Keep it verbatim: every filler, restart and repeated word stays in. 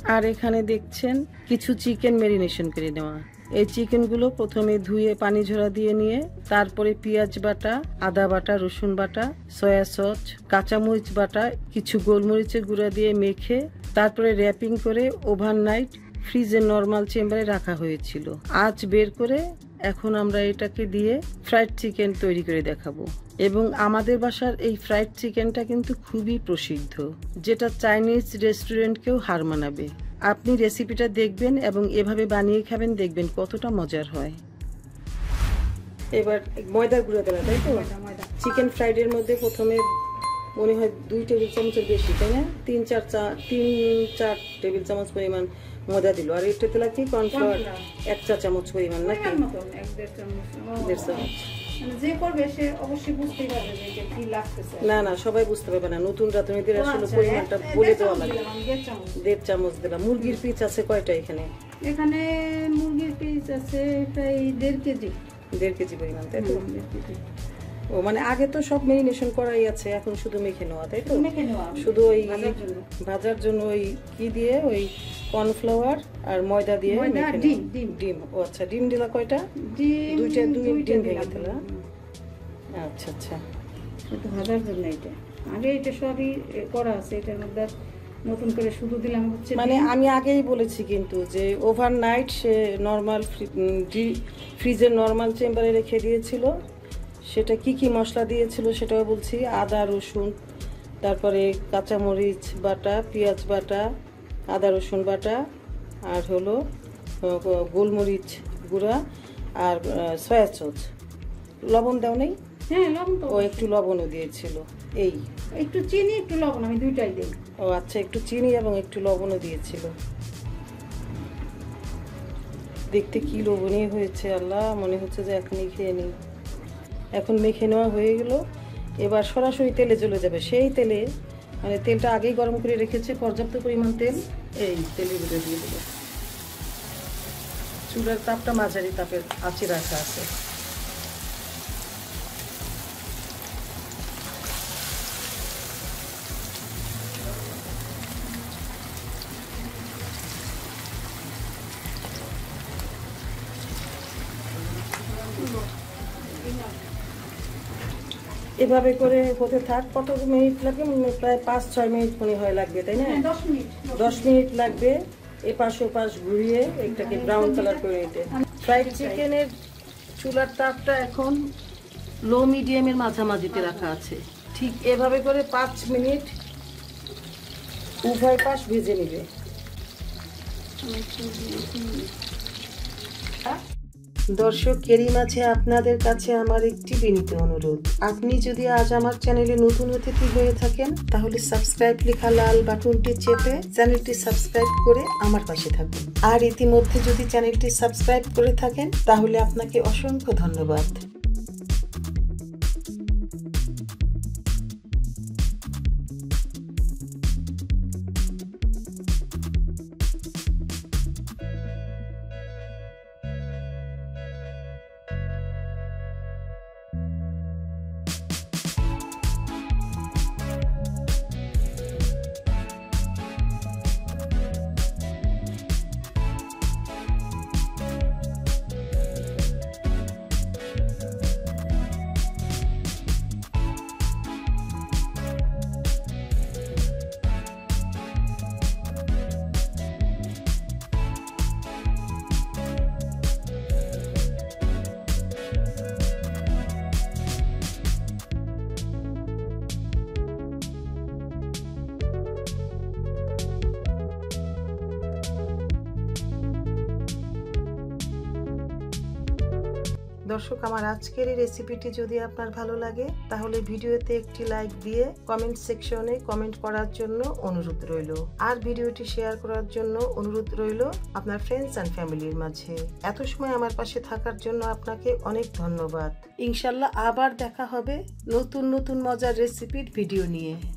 আর এখানে দেখছেন কিছু চিকেন ম্যারিনেশন করে নেওয়া। এই চিকেনগুলো প্রথমে ধুয়ে পানি ঝরা দিয়ে নিয়ে তারপরে পেঁয়াজ বাটা, আদা বাটা, রসুন বাটা, সয়া সস, কাঁচামরিচ বাটা, কিছু গোলমরিচের গুঁড়া দিয়ে মেখে তারপরে র্যাপিং করে ওভারনাইট ফ্রিজে নর্মাল চেম্বারে রাখা হয়েছিল। আজ বের করে এখন আমরা এটাকে দিয়ে ফ্রাইড চিকেন তৈরি করে দেখাবো। এবং আমাদের বাসার এই ফ্রাইড চিকেনটা কিন্তু খুবই প্রসিদ্ধ, যেটা চাইনিজ রেস্টুরেন্টকেও হার মানাবে। আপনি রেসিপিটা দেখবেন এবং এভাবে বানিয়ে খাবেন, দেখবেন কতটা মজার হয়। এবার ময়দার গুঁড়া দেওয়া, তাই তো? চিকেন ফ্রাইডের মধ্যে প্রথমে মনে হয় দুই টেবিল চামচের বেশি, তাই না? তিন চার চা তিন চার টেবিল চামচ পরিমাণ ময়দা দিল। আর এটাতে লাগছে কর্নফ্লাওয়ার এক চা চামচ পরিমাণ, নাকি দেড় চামচ। না না, সবাই বুঝতে পারবে না, নতুন রাঁধুনিদের আসলে পরিমাণটা বলে দেওয়া লাগে। দেড় চামচ দিলাম। মুরগির পিস আছে কয়টা এখানে? এখানে মুরগির পিস আছে প্রায় দেড় কেজি। দেড় কেজি পরিমাণ, তাই তো? ও মানে আগে তো সব ম্যারিনেশন করাই আছে, এখন শুধু মেখে নেওয়া, তাই তো? শুধু ওই ভাজার জন্য ওই কি দিয়ে, ওই কর্নফ্লাওয়ার আর ময়দা দিয়ে ডিম। ডিম ও আচ্ছা, ডিম দিলা কয়টা? দুইটা। দুই ডিম ভেঙে দিলা। আচ্ছা আচ্ছা, শুধু ভাজার জন্য। এটা আগে এটা সবই করা আছে, এটার মধ্যে নতুন করে শুধু দিলাম হচ্ছে। মানে আমি আগেই বলেছি কিন্তু যে ওভারনাইট সে নর্মাল ফ্রিজের নর্মাল চেম্বারে রেখে দিয়েছিল। সেটা কি কি মশলা দিয়েছিল সেটাও বলছি। আদা রসুন, তারপরে কাঁচামরিচ বাটা, পেঁয়াজ বাটা, আদা রসুন বাটা, আর হলো গোলমরিচ গুঁড়া, আর সয়া সস। লবণ দাও নেই? হ্যাঁ, লবণ তো। ও একটু লবণও দিয়েছিল। এই একটু চিনি, একটু লবণ, আমি দুইটাই দিই। ও আচ্ছা, একটু চিনি এবং একটু লবণও দিয়েছিল। দেখতে কি লোভনীয় হয়েছে, আল্লাহ, মনে হচ্ছে যে এখনই খেয়ে নিই। এখন মেখে নেওয়া হয়ে গেল, এবার সরাসরি তেলে চলে যাবে। সেই তেলে, মানে তেলটা আগেই গরম করে রেখেছে, পর্যাপ্ত পরিমাণ তেল এই তেলের ভিতরে দিয়ে দেবো। চুলার তাপটা মাঝারি তাপের আঁচে রাখা আছে। এভাবে করে হতে থাক। কত মিনিট লাগবে? প্রায় পাঁচ ছয় মিনিট মনে হয় লাগবে, তাই না? দশ মিনিট দশ মিনিট লাগবে এপাশ ওপাশ ঘুরিয়ে এটাকে ব্রাউন কালার করে নিতে। ফ্রাইড চিকেনের চুলার তাপটা এখন লো মিডিয়ামের মাঝামাঝিতে রাখা আছে। ঠিক এভাবে করে পাঁচ মিনিট উভয় পাশ ভেজে নেবে। দর্শক, এরই মাঝে আপনাদের কাছে আমার একটি বিনীত অনুরোধ। আপনি যদি আজ আমার চ্যানেলে নতুন অতিথি হয়ে থাকেন, তাহলে সাবস্ক্রাইব লেখা লাল বাটনটি চেপে চ্যানেলটি সাবস্ক্রাইব করে আমার পাশে থাকুন। আর ইতিমধ্যে যদি চ্যানেলটি সাবস্ক্রাইব করে থাকেন, তাহলে আপনাকে অসংখ্য ধন্যবাদ। দর্শক, আমার আজকের এই রেসিপিটি যদি আপনার ভালো লাগে, তাহলে ভিডিওতে একটি লাইক দিয়ে কমেন্ট সেকশনে কমেন্ট করার জন্য অনুরোধ রইল। আর ভিডিওটি শেয়ার করার জন্য অনুরোধ রইল আপনার ফ্রেন্ডস অ্যান্ড ফ্যামিলির মাঝে। এত সময় আমার পাশে থাকার জন্য আপনাকে অনেক ধন্যবাদ। ইনশাল্লাহ আবার দেখা হবে নতুন নতুন মজার রেসিপির ভিডিও নিয়ে।